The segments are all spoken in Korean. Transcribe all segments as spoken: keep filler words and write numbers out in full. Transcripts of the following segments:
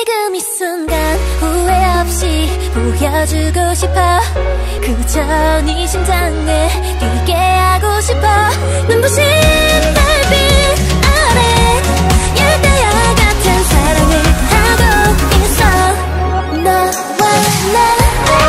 지금 이 순간 후회 없이 보여주고 싶어. 그저 네 심장에 뛰게 하고 싶어. 눈부신 달빛 아래 열대야 같은 사랑을 하고 있어. 너와 나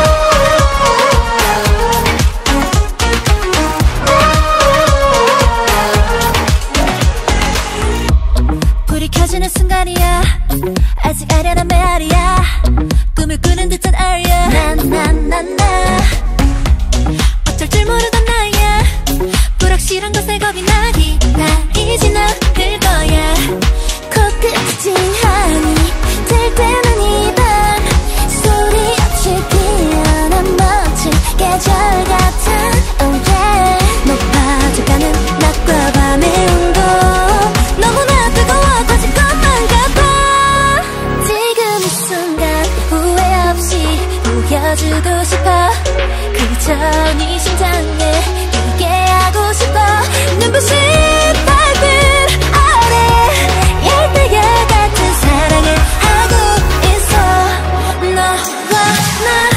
불이 켜지는 순간이야. 아직 아련한 메아리야. 꿈을 꾸는 듯한 아리야. 나나나나 어쩔 줄 모르던 나야. 불확실한 것에 겁이 나기 나이진 않을 거야. 코끝이 찡하니 들 때는 이 밤 소리 없이 피어난 멋진 계절 같은 oh yeah. 높아져가는 낮과 밤의 온도 너무나 뜨거워 터질 것만 같아. 지금 이 순간 후회 없이 보여주고 싶어. 그저 네 심장에 뛰게 하고 싶어. 눈부신 달빛 아래 열대야 같은 사랑을 하고 있어. 너와 나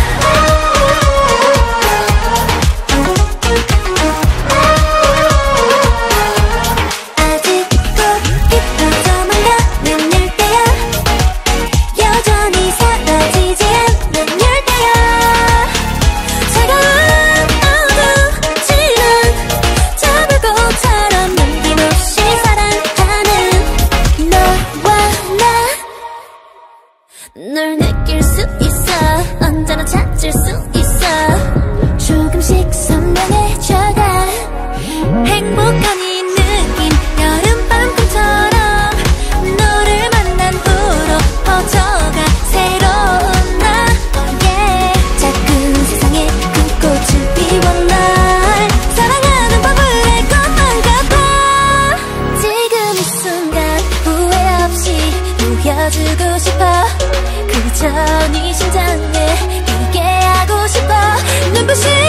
아직도 깊어져만 가는 열대야. 여전히 사라지지 않는 열대야. 차가운 어두지는 자물고처럼 남김없이 사랑하는 너와 나. 널 느낄 수 있어. 언제나 찾을 수 있어. 조금씩 선명해져가. 행복한 이 느낌 여름밤 꿈처럼 너를 만난 후로 퍼져가 새로운 나 oh yeah. 작은 세상에 큰 꽃을 피워 날 사랑하는 법을 알 것만 같아. 지금 이 순간 후회 없이 보여주고 싶어. 그저 네 심장에 뛰게 하고 싶어. 눈부신